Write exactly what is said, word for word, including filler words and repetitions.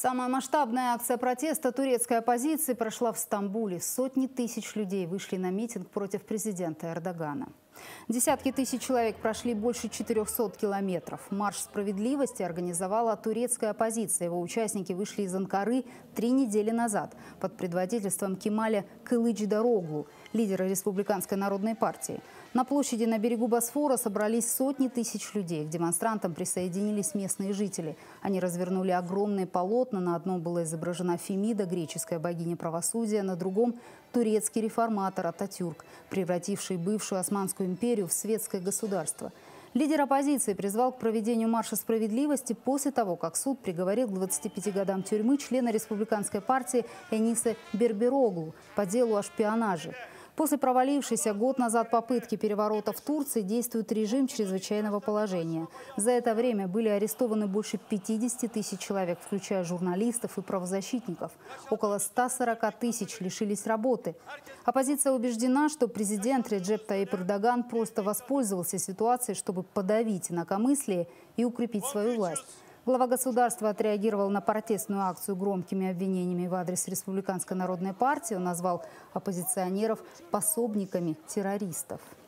Самая масштабная акция протеста турецкой оппозиции прошла в Стамбуле. Сотни тысяч людей вышли на митинг против президента Эрдогана. Десятки тысяч человек прошли больше четырёхсот километров. Марш справедливости организовала турецкая оппозиция. Его участники вышли из Анкары три недели назад под предводительством Кемаля Кылычдароглу, лидера Республиканской народной партии. На площади на берегу Босфора собрались сотни тысяч людей. К демонстрантам присоединились местные жители. Они развернули огромные полотна. На одном была изображена Фемида, греческая богиня правосудия, на другом – турецкий реформатор Ататюрк, превративший бывшую Османскую империю в светское государство. Лидер оппозиции призвал к проведению марша справедливости после того, как суд приговорил к двадцати пяти годам тюрьмы члена республиканской партии Эниса Бербероглу по делу о шпионаже. После провалившейся год назад попытки переворота в Турции действует режим чрезвычайного положения. За это время были арестованы больше пятидесяти тысяч человек, включая журналистов и правозащитников. Около ста сорока тысяч лишились работы. Оппозиция убеждена, что президент Реджеп Таyyip Эрдоган просто воспользовался ситуацией, чтобы подавить инакомыслие и укрепить свою власть. Глава государства отреагировал на протестную акцию громкими обвинениями в адрес Республиканской народной партии. Он назвал оппозиционеров пособниками террористов.